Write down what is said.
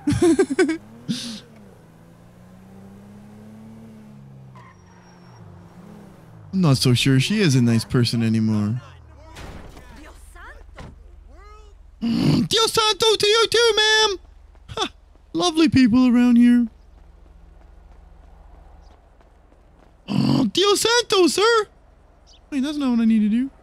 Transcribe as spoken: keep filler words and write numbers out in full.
I'm not so sure she is a nice person anymore. Mm, Dios Santo to you too, ma'am! Ha, lovely people around here. Oh, Dios Santo, sir! Wait, that's not what I need to do.